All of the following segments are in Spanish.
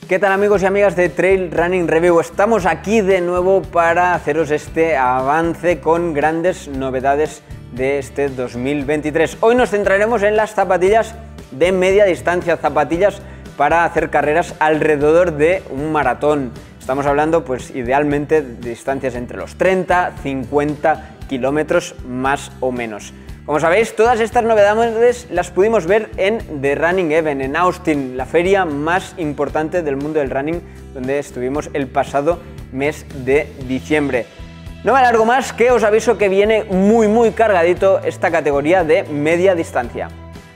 ¿Qué tal amigos y amigas de Trail Running Review? Estamos aquí de nuevo para haceros este avance con grandes novedades de este 2023. Hoy nos centraremos en las zapatillas de media distancia, zapatillas para hacer carreras alrededor de un maratón. Estamos hablando pues idealmente de distancias entre los 30, 50 kilómetros más o menos. Como sabéis, todas estas novedades las pudimos ver en The Running Event, en Austin, la feria más importante del mundo del running, donde estuvimos el pasado mes de diciembre. No me alargo más, que os aviso que viene muy cargadito esta categoría de media distancia.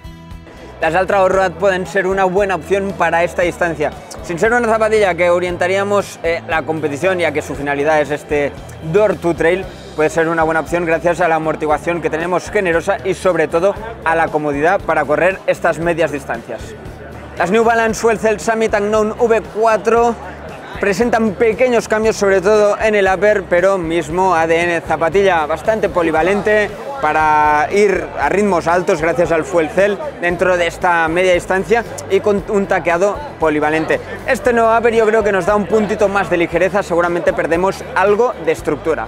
Las Altra All-Road pueden ser una buena opción para esta distancia. Sin ser una zapatilla que orientaríamos la competición, ya que su finalidad es este Door to Trail, puede ser una buena opción gracias a la amortiguación que tenemos generosa y sobre todo a la comodidad para correr estas medias distancias. Las New Balance Fuel Summit Unknown V4 presentan pequeños cambios, sobre todo en el upper, pero mismo ADN, zapatilla bastante polivalente para ir a ritmos altos gracias al Fuel Cell dentro de esta media distancia y con un taqueado polivalente. Este nuevo upper yo creo que nos da un puntito más de ligereza, seguramente perdemos algo de estructura.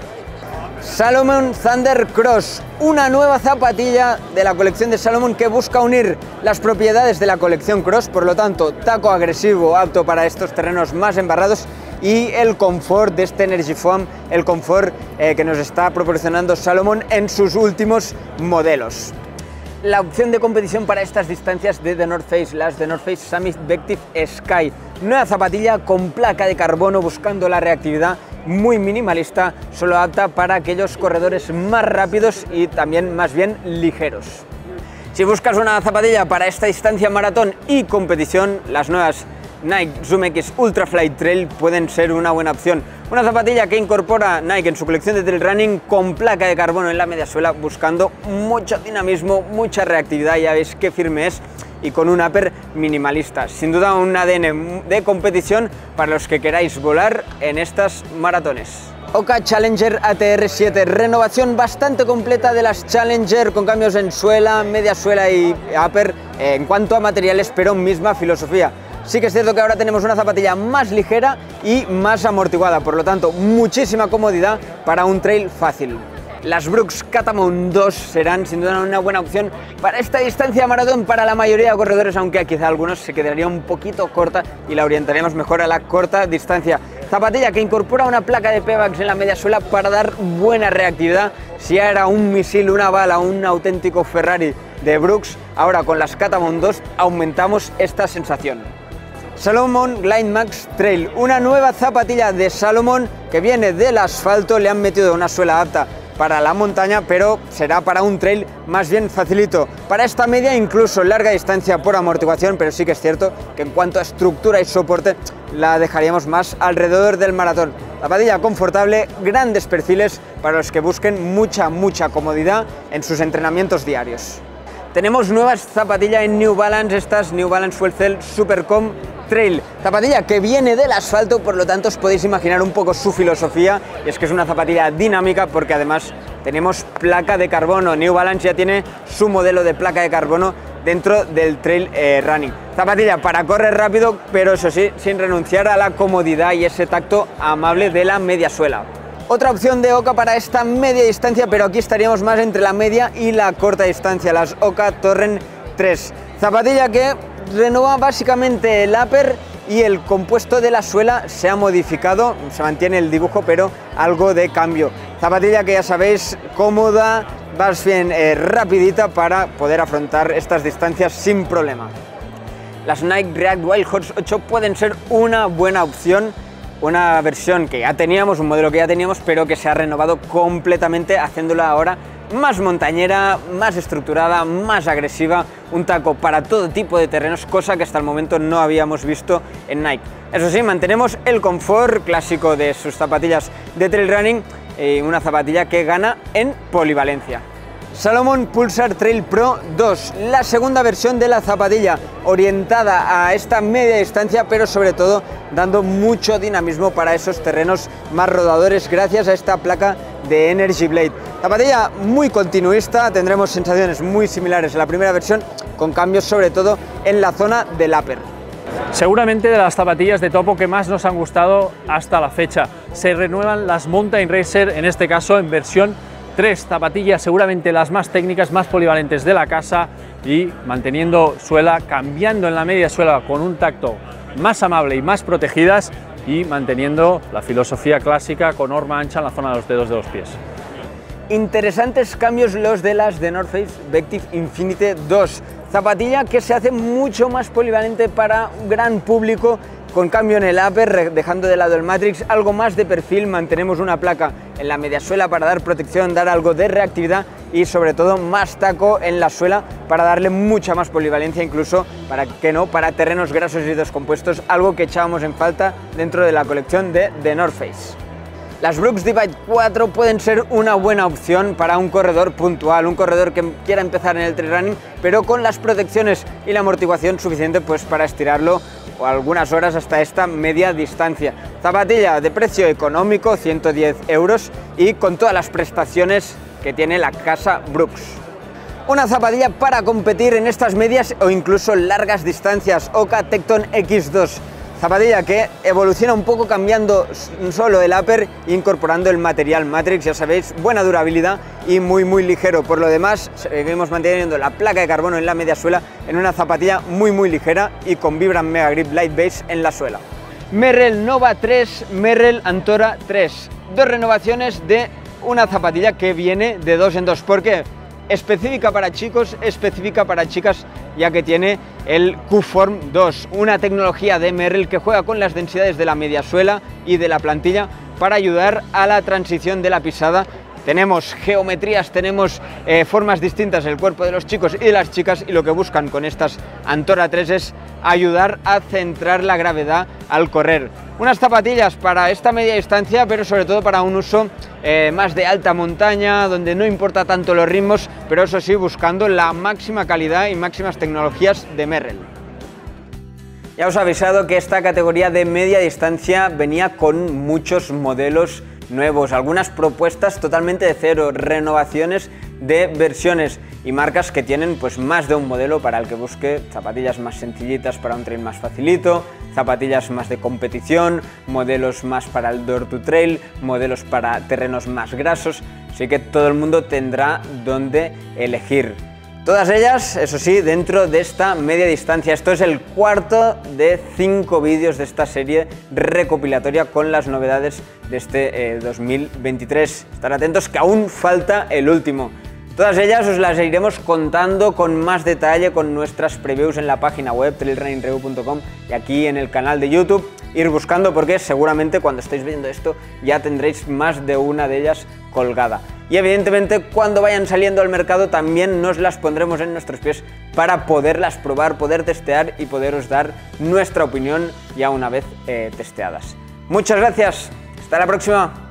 Salomon Thunder Cross, una nueva zapatilla de la colección de Salomon que busca unir las propiedades de la colección Cross, por lo tanto, taco agresivo apto para estos terrenos más embarrados y el confort de este Energy Foam, el confort que nos está proporcionando Salomon en sus últimos modelos. La opción de competición para estas distancias de The North Face, las The North Face Summit Vective Sky, nueva zapatilla con placa de carbono buscando la reactividad, muy minimalista, solo apta para aquellos corredores más rápidos y también más bien ligeros. Si buscas una zapatilla para esta distancia maratón y competición, las nuevas Nike Zoom X Ultra Fly Trail pueden ser una buena opción. Una zapatilla que incorpora Nike en su colección de trail running con placa de carbono en la media suela, buscando mucho dinamismo, mucha reactividad, ya veis qué firme es, y con un upper minimalista. Sin duda un ADN de competición para los que queráis volar en estas maratones. Hoka Challenger ATR 7, renovación bastante completa de las Challenger con cambios en suela, media suela y upper en cuanto a materiales, pero misma filosofía. Sí que es cierto que ahora tenemos una zapatilla más ligera y más amortiguada, por lo tanto muchísima comodidad para un trail fácil. Las Brooks Catamount 2 serán sin duda una buena opción para esta distancia maratón para la mayoría de corredores, aunque quizá algunos se quedaría un poquito corta y la orientaremos mejor a la corta distancia. Zapatilla que incorpora una placa de Pebax en la media suela para dar buena reactividad. Si era un misil, una bala, un auténtico Ferrari de Brooks, ahora con las Catamount 2 aumentamos esta sensación. Salomon Glide Max Trail, una nueva zapatilla de Salomon que viene del asfalto, le han metido una suela apta para la montaña, pero será para un trail más bien facilito. Para esta media incluso larga distancia por amortiguación, pero sí que es cierto que en cuanto a estructura y soporte la dejaríamos más alrededor del maratón. Zapatilla confortable, grandes perfiles para los que busquen mucha comodidad en sus entrenamientos diarios. Tenemos nuevas zapatillas en New Balance, estas New Balance Fuel Cell Supercom Trail, zapatilla que viene del asfalto, por lo tanto os podéis imaginar un poco su filosofía, y es que es una zapatilla dinámica porque además tenemos placa de carbono. New Balance ya tiene su modelo de placa de carbono dentro del trail running. Zapatilla para correr rápido, pero eso sí, sin renunciar a la comodidad y ese tacto amable de la media suela. Otra opción de Hoka para esta media distancia, pero aquí estaríamos más entre la media y la corta distancia, las Hoka Torrent 3. Zapatilla que renueva básicamente el upper y el compuesto de la suela se ha modificado, se mantiene el dibujo, pero algo de cambio. Zapatilla que ya sabéis, cómoda, más bien rapidita para poder afrontar estas distancias sin problema. Las Nike React Wild Horse 8 pueden ser una buena opción. Una versión que ya teníamos, un modelo que ya teníamos, pero que se ha renovado completamente, haciéndola ahora más montañera, más estructurada, más agresiva, un taco para todo tipo de terrenos, cosa que hasta el momento no habíamos visto en Nike. Eso sí, mantenemos el confort clásico de sus zapatillas de trail running y una zapatilla que gana en polivalencia. Salomon Pulsar Trail Pro 2, la segunda versión de la zapatilla, orientada a esta media distancia, pero sobre todo dando mucho dinamismo para esos terrenos más rodadores gracias a esta placa de Energy Blade. Zapatilla muy continuista, tendremos sensaciones muy similares a la primera versión, con cambios sobre todo en la zona del upper. Seguramente de las zapatillas de topo que más nos han gustado hasta la fecha. Se renuevan las Mountain Racer, en este caso en versión 3, zapatillas seguramente las más técnicas, más polivalentes de la casa y manteniendo suela, cambiando en la media suela con un tacto más amable y más protegidas y manteniendo la filosofía clásica con horma ancha en la zona de los dedos de los pies. Interesantes cambios los de las de North Face Vective Infinite 2, zapatilla que se hace mucho más polivalente para un gran público, con cambio en el upper, dejando de lado el Matrix, algo más de perfil, mantenemos una placa en la mediasuela para dar protección, dar algo de reactividad y sobre todo más taco en la suela para darle mucha más polivalencia, incluso para terrenos grasos y descompuestos, algo que echábamos en falta dentro de la colección de The North Face. Las Brooks Divide 4 pueden ser una buena opción para un corredor puntual, un corredor que quiera empezar en el trail running, pero con las protecciones y la amortiguación suficiente pues para estirarlo o algunas horas hasta esta media distancia. Zapatilla de precio económico, 110 euros, y con todas las prestaciones que tiene la casa Brooks. Una zapatilla para competir en estas medias o incluso largas distancias, Hoka Tecton X2. Zapatilla que evoluciona un poco cambiando solo el upper e incorporando el material Matrix, ya sabéis, buena durabilidad y muy ligero. Por lo demás, seguimos manteniendo la placa de carbono en la media suela en una zapatilla muy ligera y con Vibram Mega Grip Light Base en la suela. Merrell Nova 3, Merrell Antora 3. Dos renovaciones de una zapatilla que viene de 2 en 2. ¿Por qué? Específica para chicos, específica para chicas, ya que tiene el Q-Form 2, una tecnología de Merrell que juega con las densidades de la mediasuela y de la plantilla para ayudar a la transición de la pisada. Tenemos geometrías, tenemos formas distintas del cuerpo de los chicos y de las chicas, y lo que buscan con estas Antora 3 es ayudar a centrar la gravedad al correr. Unas zapatillas para esta media distancia, pero sobre todo para un uso más de alta montaña, donde no importa tanto los ritmos, pero eso sí, buscando la máxima calidad y máximas tecnologías de Merrell. Ya os he avisado que esta categoría de media distancia venía con muchos modelos nuevos, algunas propuestas totalmente de cero, renovaciones de versiones y marcas que tienen pues más de un modelo para el que busque zapatillas más sencillitas para un trail más facilito, zapatillas más de competición, modelos más para el door to trail, modelos para terrenos más grasos, así que todo el mundo tendrá donde elegir. Todas ellas, eso sí, dentro de esta media distancia. Esto es el cuarto de 5 vídeos de esta serie recopilatoria con las novedades de este 2023. Estar atentos que aún falta el último. Todas ellas os las iremos contando con más detalle con nuestras previews en la página web trailrunningreview.com y aquí en el canal de YouTube. Ir buscando porque seguramente cuando estéis viendo esto ya tendréis más de una de ellas colgada. Y evidentemente cuando vayan saliendo al mercado también nos las pondremos en nuestros pies para poderlas probar, poder testear y poderos dar nuestra opinión ya una vez testeadas. Muchas gracias, hasta la próxima.